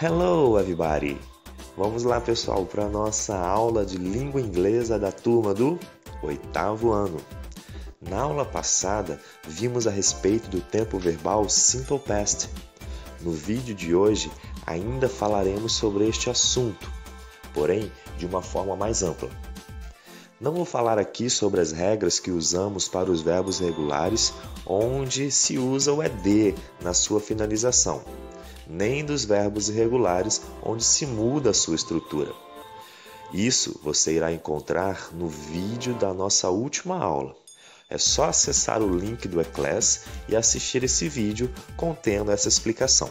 Hello, everybody! Vamos lá, pessoal, para a nossa aula de língua inglesa da turma do 8º ano. Na aula passada, vimos a respeito do tempo verbal Simple Past. No vídeo de hoje, ainda falaremos sobre este assunto, porém de uma forma mais ampla. Não vou falar aqui sobre as regras que usamos para os verbos regulares, onde se usa o ED na sua finalização, nem dos verbos irregulares, onde se muda a sua estrutura. Isso você irá encontrar no vídeo da nossa última aula. É só acessar o link do eClass e assistir esse vídeo contendo essa explicação.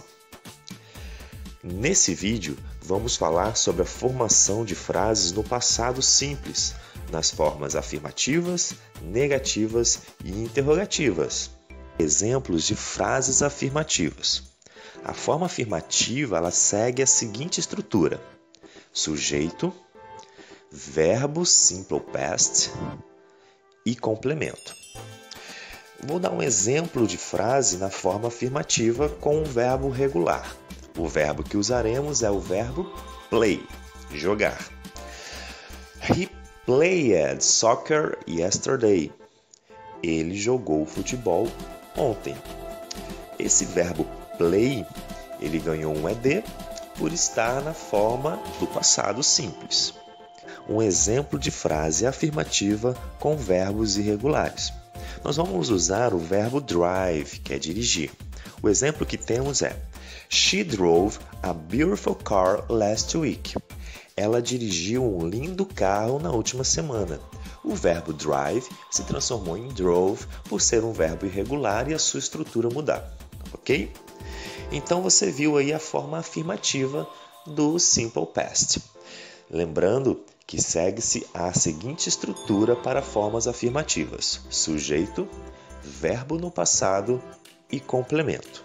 Nesse vídeo, vamos falar sobre a formação de frases no passado simples, nas formas afirmativas, negativas e interrogativas. Exemplos de frases afirmativas. A forma afirmativa ela segue a seguinte estrutura: sujeito, verbo simple past e complemento. Vou dar um exemplo de frase na forma afirmativa com um verbo regular. O verbo que usaremos é o verbo play, jogar. He played soccer yesterday. Ele jogou futebol ontem. Esse verbo play, ele ganhou um ED por estar na forma do passado simples. Um exemplo de frase afirmativa com verbos irregulares. Nós vamos usar o verbo drive, que é dirigir. O exemplo que temos é: She drove a beautiful car last week. Ela dirigiu um lindo carro na última semana. O verbo drive se transformou em drove por ser um verbo irregular e a sua estrutura mudar, ok? Então você viu aí a forma afirmativa do Simple Past. Lembrando que segue-se a seguinte estrutura para formas afirmativas: sujeito, verbo no passado e complemento.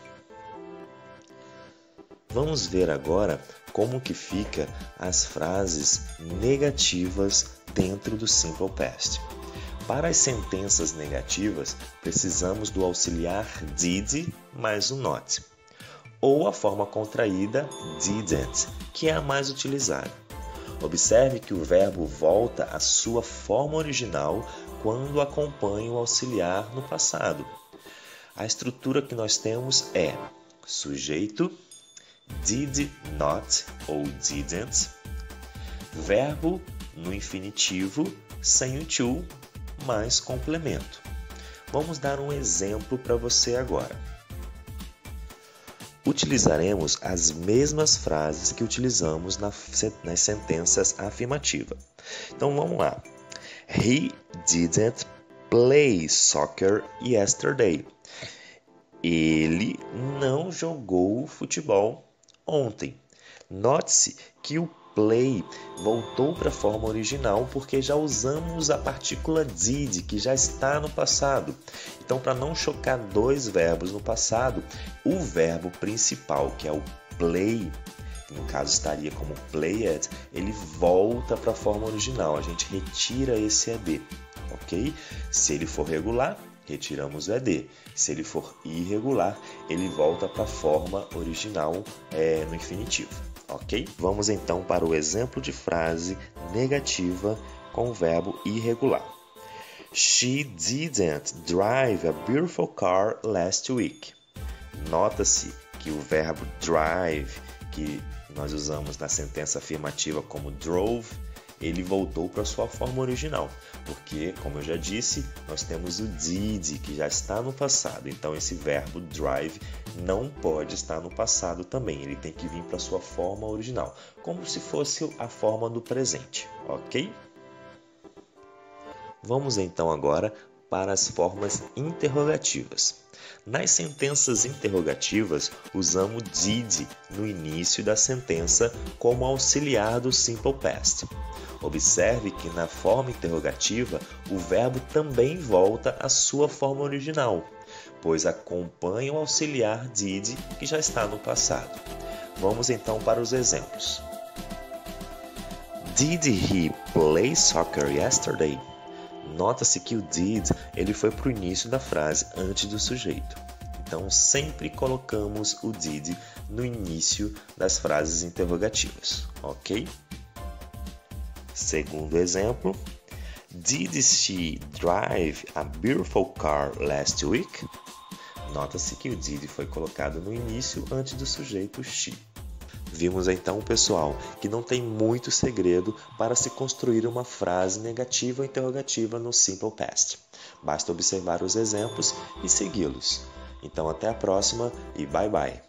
Vamos ver agora como que fica as frases negativas dentro do Simple Past. Para as sentenças negativas, precisamos do auxiliar did mais o not, ou a forma contraída didn't, que é a mais utilizada. Observe que o verbo volta à sua forma original quando acompanha o auxiliar no passado. A estrutura que nós temos é sujeito, did not ou didn't, verbo no infinitivo sem o to, mais complemento. Vamos dar um exemplo para você agora. Utilizaremos as mesmas frases que utilizamos nas sentenças afirmativas. Então vamos lá. He didn't play soccer yesterday. Ele não jogou futebol ontem. Note-se que o play voltou para a forma original porque já usamos a partícula did, que já está no passado. Então, para não chocar dois verbos no passado, o verbo principal, que é o play, que no caso estaria como played, ele volta para a forma original. A gente retira esse ED, ok? Se ele for regular, retiramos o ED. Se ele for irregular, ele volta para a forma original no infinitivo, ok? Vamos então para o exemplo de frase negativa com o verbo irregular. She didn't drive a beautiful car last week. Nota-se que o verbo drive, que nós usamos na sentença afirmativa como drove, ele voltou para sua forma original, porque, como eu já disse, nós temos o did, que já está no passado. Então, esse verbo drive não pode estar no passado também. Ele tem que vir para sua forma original, como se fosse a forma do presente, ok? Vamos então agora para as formas interrogativas. Nas sentenças interrogativas, usamos did no início da sentença como auxiliar do Simple Past. Observe que na forma interrogativa, o verbo também volta à sua forma original, pois acompanha o auxiliar did que já está no passado. Vamos então para os exemplos. Did he play soccer yesterday? Nota-se que o did ele foi para o início da frase, antes do sujeito. Então, sempre colocamos o did no início das frases interrogativas, ok? Segundo exemplo, Did she drive a beautiful car last week? Nota-se que o did foi colocado no início antes do sujeito she. Vimos então, pessoal, que não tem muito segredo para se construir uma frase negativa ou interrogativa no Simple Past. Basta observar os exemplos e segui-los. Então, até a próxima e bye bye!